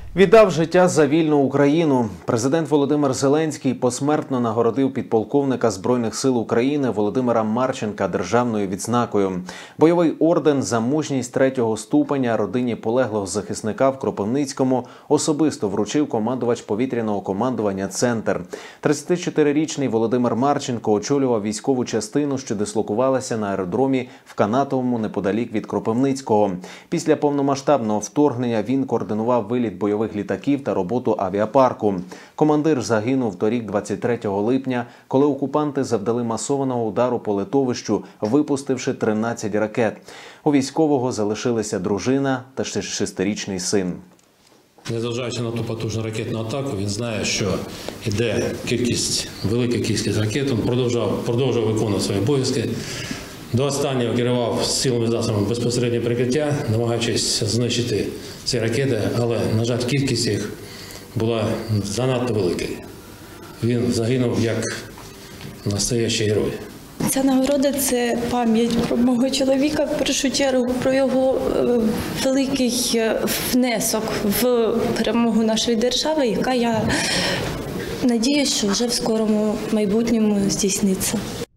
Віддав життя за вільну Україну. Президент Володимир Зеленський посмертно нагородив підполковника Збройних сил України Володимира Марченка державною відзнакою. Бойовий орден за мужність 3-го ступеня родині полеглого захисника в Кропивницькому особисто вручив командувач повітряного командування «Центр». 34-річний Володимир Марченко очолював військову частину, що дислокувалася на аеродромі в Канатовому неподалік від Кропивницького. Після повномасштабного вторгнення він координував виліт бойових літаків та роботу авіапарку. Командир загинув торік 23 липня, коли окупанти завдали масованого удару по литовищу, випустивши 13 ракет. У військового залишилися дружина та 6-річний син. Незважаючи на ту потужну ракетну атаку, він знає, що йде велика кількість ракет, він продовжував виконувати свої обов'язки. До останнього керував силами засобами безпосередньо прикриття, намагаючись знищити ці ракети, але, на жаль, кількість їх була занадто великою. Він загинув як настоящий герой. Ця нагорода – це пам'ять про мого чоловіка, в першу чергу, про його великий внесок в перемогу нашої держави, яка, я надіюсь, що вже в скорому майбутньому здійсниться.